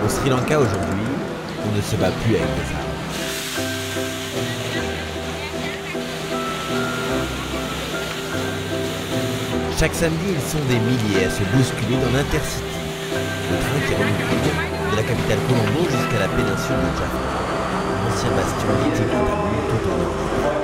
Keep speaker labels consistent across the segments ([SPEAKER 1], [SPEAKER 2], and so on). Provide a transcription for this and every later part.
[SPEAKER 1] Au Sri Lanka aujourd'hui, on ne se bat plus avec des armes. Chaque samedi, ils sont des milliers à se bousculer dans l'Intercity, le train qui remonte de la capitale Colombo jusqu'à la péninsule de Java, ancien bastion mythique de Tamoul tout au nord.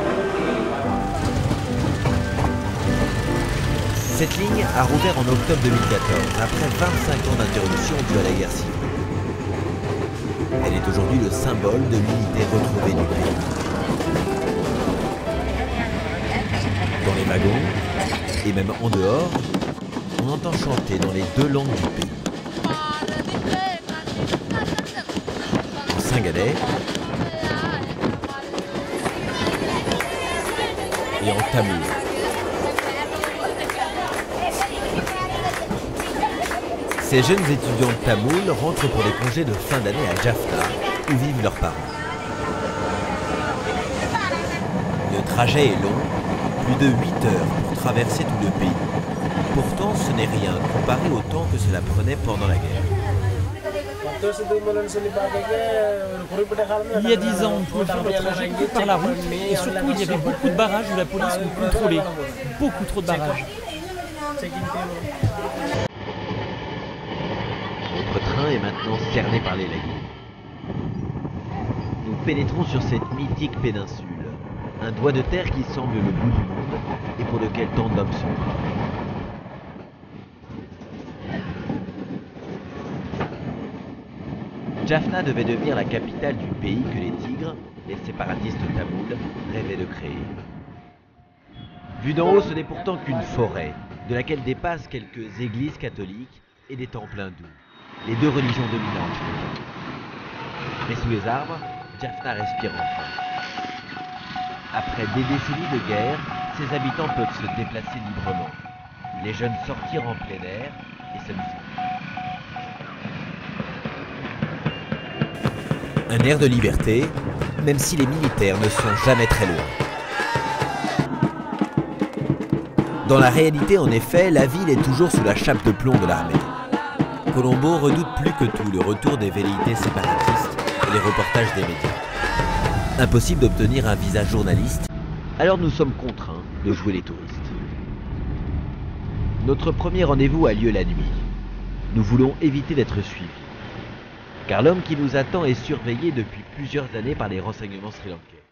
[SPEAKER 1] Cette ligne a rouvert en octobre 2014, après 25 ans d'interruption due à la guerre civile. Elle est aujourd'hui le symbole de l'unité retrouvée du pays. Dans les wagons, et même en dehors, on entend chanter dans les deux langues du pays. En singalais et en tamoul. Ces jeunes étudiants de tamoul rentrent pour les congés de fin d'année à Jaffna, où vivent leurs parents. Le trajet est long, plus de 8 heures pour traverser tout le pays. Pourtant, ce n'est rien comparé au temps que cela prenait pendant la guerre.
[SPEAKER 2] Il y a 10 ans, on pouvait faire le trajet que par la route et surtout il y avait beaucoup de barrages où la police nous contrôlait. Beaucoup trop de barrages.
[SPEAKER 1] Notre train est maintenant cerné par les lagunes. Nous pénétrons sur cette mythique péninsule, un doigt de terre qui semble le bout du monde et pour lequel tant d'hommes sont morts. Jaffna devait devenir la capitale du pays que les tigres, les séparatistes tamouls, rêvaient de créer. Vu d'en haut, ce n'est pourtant qu'une forêt, de laquelle dépassent quelques églises catholiques et des temples hindous, les deux religions dominantes. Mais sous les arbres, Jaffna respire enfin. Après des décennies de guerre, ses habitants peuvent se déplacer librement, les jeunes sortir en plein air et s'amuser. Un air de liberté, même si les militaires ne sont jamais très loin. Dans la réalité, en effet, la ville est toujours sous la chape de plomb de l'armée. Colombo redoute plus que tout le retour des velléités séparatistes et les reportages des médias. Impossible d'obtenir un visa journaliste, alors nous sommes contraints de jouer les touristes. Notre premier rendez-vous a lieu la nuit. Nous voulons éviter d'être suivis. Car l'homme qui nous attend est surveillé depuis plusieurs années par les renseignements sri-lankais.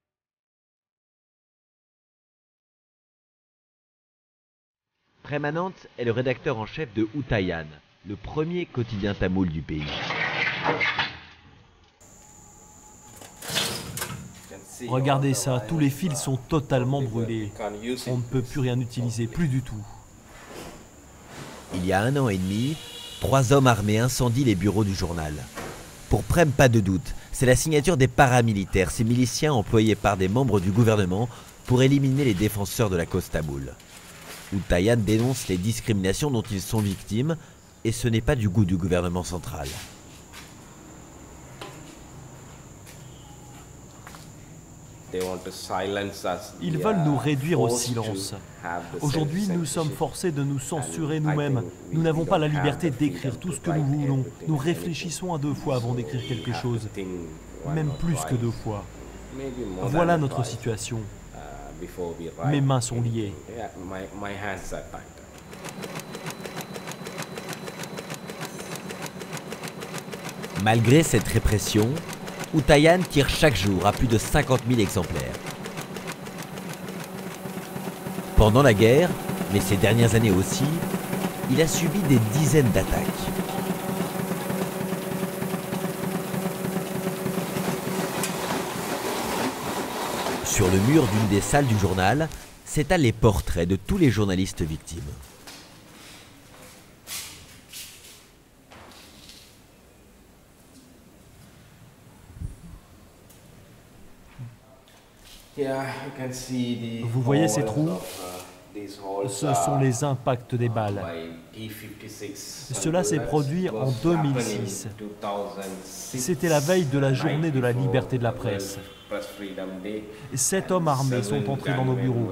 [SPEAKER 1] Premanant est le rédacteur en chef de Uttayan, le premier quotidien tamoul du pays.
[SPEAKER 2] Regardez ça, tous les fils sont totalement brûlés. On ne peut plus rien utiliser, plus du tout.
[SPEAKER 1] Il y a 1 an et demi, 3 hommes armés incendient les bureaux du journal. Pour Prem, pas de doute, c'est la signature des paramilitaires, ces miliciens employés par des membres du gouvernement pour éliminer les défenseurs de la cause tamoule. Uttayan dénonce les discriminations dont ils sont victimes, et ce n'est pas du goût du gouvernement central.
[SPEAKER 2] Ils veulent nous réduire au silence. Aujourd'hui, nous sommes forcés de nous censurer nous-mêmes. Nous n'avons pas la liberté d'écrire tout ce que nous voulons. Nous réfléchissons à 2 fois avant d'écrire quelque chose. Même plus que 2 fois. Voilà notre situation. Mes mains sont liées.
[SPEAKER 1] Malgré cette répression, Uttayan tire chaque jour à plus de 50 000 exemplaires. Pendant la guerre, mais ces dernières années aussi, il a subi des dizaines d'attaques. Sur le mur d'une des salles du journal, s'étalent les portraits de tous les journalistes victimes.
[SPEAKER 2] Vous voyez ces trous? Ce sont les impacts des balles. Cela s'est produit en 2006. C'était la veille de la journée de la liberté de la presse. 7 hommes armés sont entrés dans nos bureaux.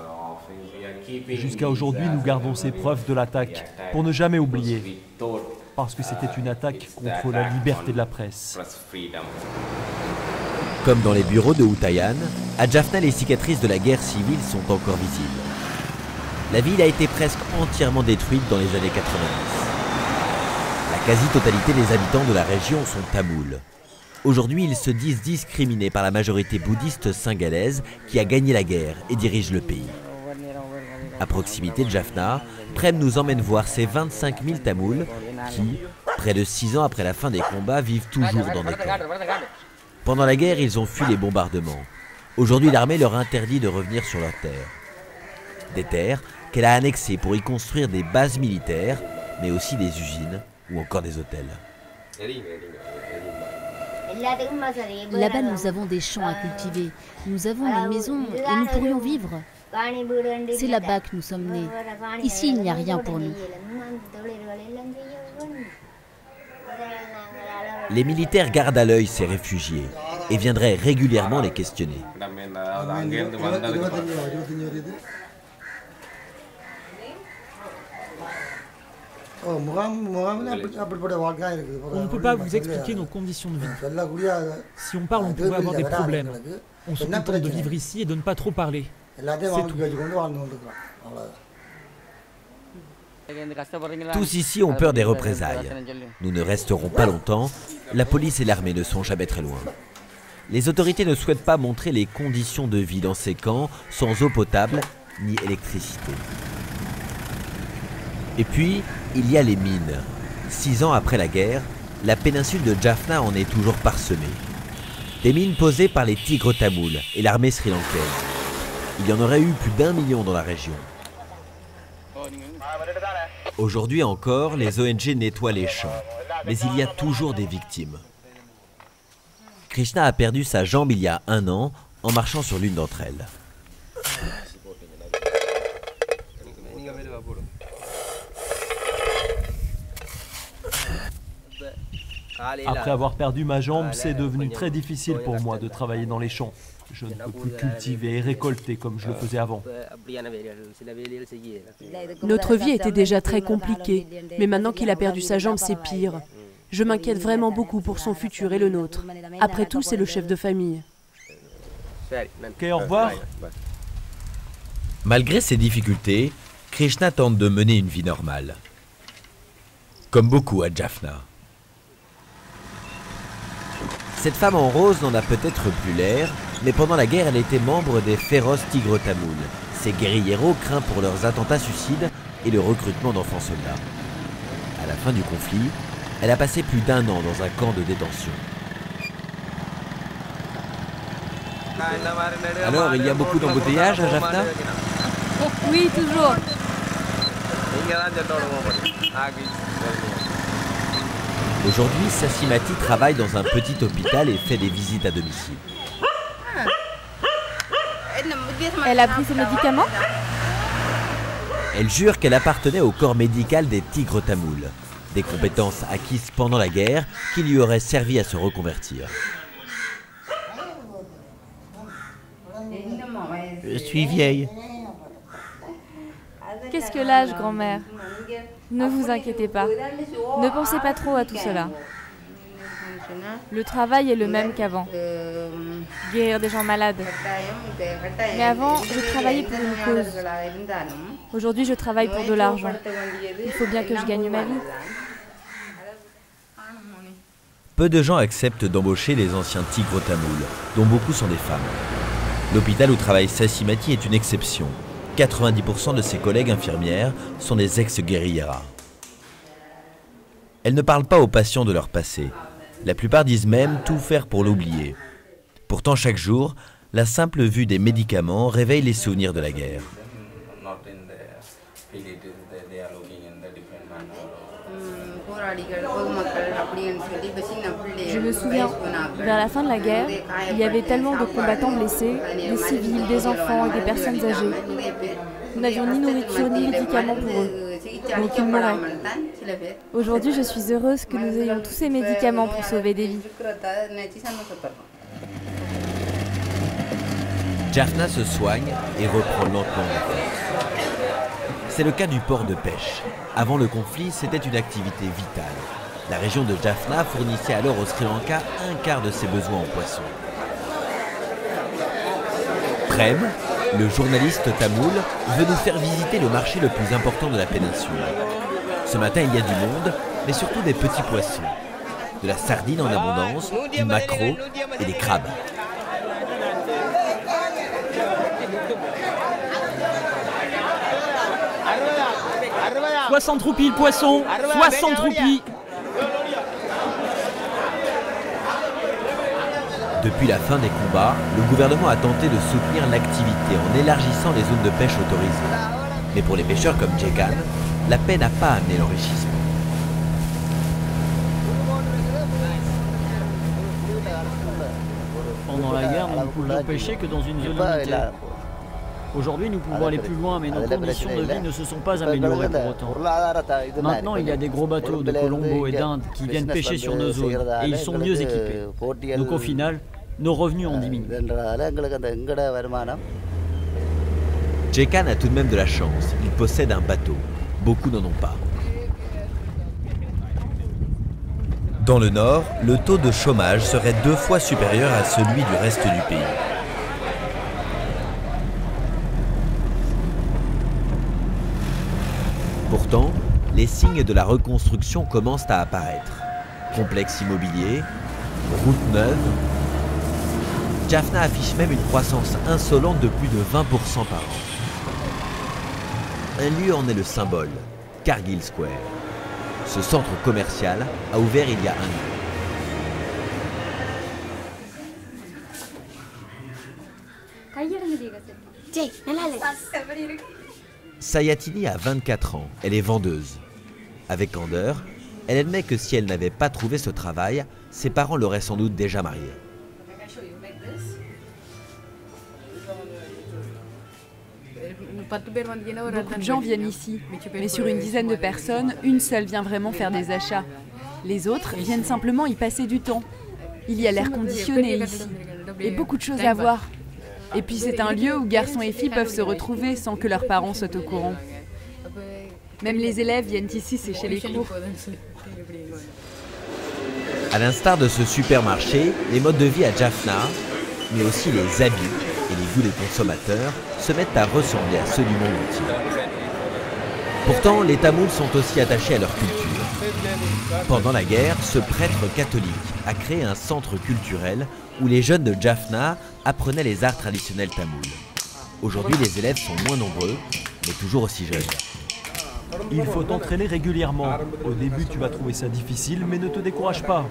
[SPEAKER 2] Jusqu'à aujourd'hui, nous gardons ces preuves de l'attaque pour ne jamais oublier. parce que c'était une attaque contre la liberté de la presse.
[SPEAKER 1] Comme dans les bureaux de Hutayan, à Jaffna, les cicatrices de la guerre civile sont encore visibles. La ville a été presque entièrement détruite dans les années 90. La quasi-totalité des habitants de la région sont tamouls. Aujourd'hui, ils se disent discriminés par la majorité bouddhiste singalaise qui a gagné la guerre et dirige le pays. À proximité de Jaffna, Prem nous emmène voir ces 25 000 Tamouls qui, près de 6 ans après la fin des combats, vivent toujours dans des camps. Pendant la guerre, ils ont fui les bombardements. Aujourd'hui, l'armée leur interdit de revenir sur leurs terres. Des terres qu'elle a annexées pour y construire des bases militaires, mais aussi des usines ou encore des hôtels.
[SPEAKER 3] Là-bas, nous avons des champs à cultiver, nous avons une maison et nous pourrions vivre. C'est là-bas que nous sommes nés. Ici, il n'y a rien pour nous.
[SPEAKER 1] Les militaires gardent à l'œil ces réfugiés et viendraient régulièrement les questionner.
[SPEAKER 4] On ne peut pas vous expliquer nos conditions de vie. Si on parle, on pourrait avoir des problèmes. On se contente de vivre ici et de ne pas trop parler. C'est tout.
[SPEAKER 1] Tous ici ont peur des représailles. Nous ne resterons pas longtemps. La police et l'armée ne sont jamais très loin. Les autorités ne souhaitent pas montrer les conditions de vie dans ces camps sans eau potable ni électricité. Et puis, il y a les mines. 6 ans après la guerre, la péninsule de Jaffna en est toujours parsemée. Des mines posées par les tigres tamouls et l'armée sri-lankaise. Il y en aurait eu plus d'1 million dans la région. Aujourd'hui encore, les ONG nettoient les champs, mais il y a toujours des victimes. Krishna a perdu sa jambe il y a 1 an en marchant sur l'une d'entre elles.
[SPEAKER 2] Après avoir perdu ma jambe, c'est devenu très difficile pour moi de travailler dans les champs. Je ne peux plus cultiver et récolter comme je le faisais avant.
[SPEAKER 5] Notre vie était déjà très compliquée, mais maintenant qu'il a perdu sa jambe, c'est pire. Je m'inquiète vraiment beaucoup pour son futur et le nôtre. Après tout, c'est le chef de famille.
[SPEAKER 2] Ok, au revoir.
[SPEAKER 1] Malgré ces difficultés, Krishna tente de mener une vie normale. Comme beaucoup à Jaffna. Cette femme en rose n'en a peut-être plus l'air, mais pendant la guerre, elle était membre des féroces tigres tamouls. Ces guérilleros craints pour leurs attentats suicides et le recrutement d'enfants soldats. À la fin du conflit, elle a passé plus d'1 an dans un camp de détention. Alors, il y a beaucoup d'embouteillages à Jaffna?
[SPEAKER 5] Oui, toujours.
[SPEAKER 1] Aujourd'hui, Sassimati travaille dans un petit hôpital et fait des visites à domicile.
[SPEAKER 5] Elle a pris ses médicaments?
[SPEAKER 1] Elle jure qu'elle appartenait au corps médical des tigres tamouls. Des compétences acquises pendant la guerre qui lui auraient servi à se reconvertir. Je suis vieille.
[SPEAKER 6] Qu'est-ce que l'âge, grand-mère? Ne vous inquiétez pas. Ne pensez pas trop à tout cela. Le travail est le même qu'avant. Guérir des gens malades. Mais avant, je travaillais pour une cause. Aujourd'hui, je travaille pour de l'argent. Il faut bien que je gagne ma vie.
[SPEAKER 1] Peu de gens acceptent d'embaucher les anciens tigres tamouls, dont beaucoup sont des femmes. L'hôpital où travaille Sassimati est une exception. 90% de ses collègues infirmières sont des ex-guérilleras. Elles ne parlent pas aux patients de leur passé. La plupart disent même tout faire pour l'oublier. Pourtant, chaque jour, la simple vue des médicaments réveille les souvenirs de la guerre.
[SPEAKER 6] Je me souviens, vers la fin de la guerre, il y avait tellement de combattants blessés, des civils, des enfants et des personnes âgées. Nous n'avions ni nourriture ni médicaments pour eux, donc ils mouraient. Aujourd'hui, je suis heureuse que nous ayons tous ces médicaments pour sauver des vies.
[SPEAKER 1] Jaffna se soigne et reprend lentement la force. C'est le cas du port de pêche. Avant le conflit, c'était une activité vitale. La région de Jaffna fournissait alors au Sri Lanka un quart de ses besoins en poissons. Prem, le journaliste tamoul, veut nous faire visiter le marché le plus important de la péninsule. Ce matin, il y a du monde, mais surtout des petits poissons. De la sardine en abondance, du maquereau et des crabes.
[SPEAKER 2] « 60 roupies le poisson, 60 roupies !»
[SPEAKER 1] Depuis la fin des combats, le gouvernement a tenté de soutenir l'activité en élargissant les zones de pêche autorisées. Mais pour les pêcheurs comme Jekan, la paix n'a pas amené l'enrichissement.
[SPEAKER 7] Pendant la guerre, nous ne pouvions pêcher que dans une zone limitée. Aujourd'hui, nous pouvons aller plus loin, mais nos conditions de vie ne se sont pas améliorées pour autant. Maintenant, il y a des gros bateaux de Colombo et d'Inde qui viennent pêcher sur nos zones, et ils sont mieux équipés. Donc au final, nos revenus ont diminué.
[SPEAKER 1] Jekan a tout de même de la chance, il possède un bateau. Beaucoup n'en ont pas. Dans le nord, le taux de chômage serait 2 fois supérieur à celui du reste du pays. Pourtant, les signes de la reconstruction commencent à apparaître. Complexe immobilier, routes neuves. Jaffna affiche même une croissance insolente de plus de 20% par an. Un lieu en est le symbole, Kargil Square. Ce centre commercial a ouvert il y a 1 an. Sayatini a 24 ans, elle est vendeuse. Avec candeur, elle admet que si elle n'avait pas trouvé ce travail, ses parents l'auraient sans doute déjà mariée.
[SPEAKER 5] Beaucoup de gens viennent ici, mais sur une dizaine de personnes, une seule vient vraiment faire des achats. Les autres viennent simplement y passer du temps. Il y a l'air conditionné ici, et beaucoup de choses à voir. Et puis c'est un lieu où garçons et filles peuvent se retrouver sans que leurs parents soient au courant. Même les élèves viennent ici sécher les cours.
[SPEAKER 1] À l'instar de ce supermarché, les modes de vie à Jaffna, mais aussi les habits et les goûts des consommateurs, se mettent à ressembler à ceux du monde entier. Pourtant, les Tamouls sont aussi attachés à leur culture. Pendant la guerre, ce prêtre catholique a créé un centre culturel où les jeunes de Jaffna apprenaient les arts traditionnels tamouls. Aujourd'hui, les élèves sont moins nombreux, mais toujours aussi jeunes.
[SPEAKER 2] Il faut t'entraîner régulièrement. Au début, tu vas trouver ça difficile, mais ne te décourage pas.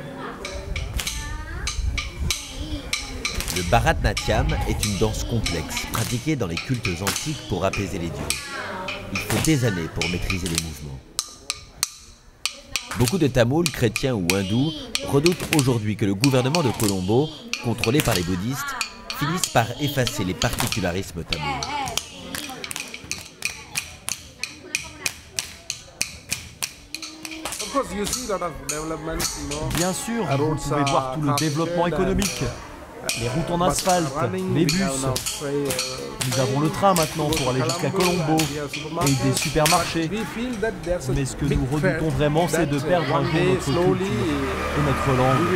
[SPEAKER 1] Le Bharatnatyam est une danse complexe, pratiquée dans les cultes antiques pour apaiser les dieux. Il faut des années pour maîtriser les mouvements. Beaucoup de Tamouls, chrétiens ou hindous, redoutent aujourd'hui que le gouvernement de Colombo, contrôlé par les bouddhistes, finisse par effacer les particularismes tamouls.
[SPEAKER 2] Bien sûr, vous pouvez voir tout le développement économique. Les routes en asphalte, les bus. Nous avons le train maintenant pour aller jusqu'à Colombo et des supermarchés. Mais ce que nous redoutons vraiment, c'est de perdre un jour notre culture et notre langue.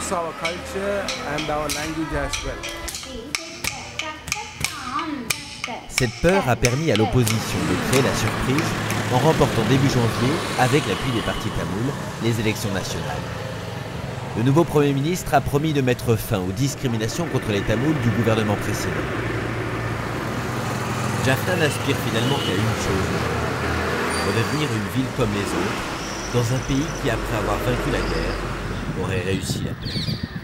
[SPEAKER 1] Cette peur a permis à l'opposition de créer la surprise en remportant début janvier, avec l'appui des partis tamouls, les élections nationales. Le nouveau Premier ministre a promis de mettre fin aux discriminations contre les Tamouls du gouvernement précédent. Jaffna n'aspire finalement qu'à une chose, redevenir une ville comme les autres, dans un pays qui, après avoir vaincu la guerre, aurait réussi la paix.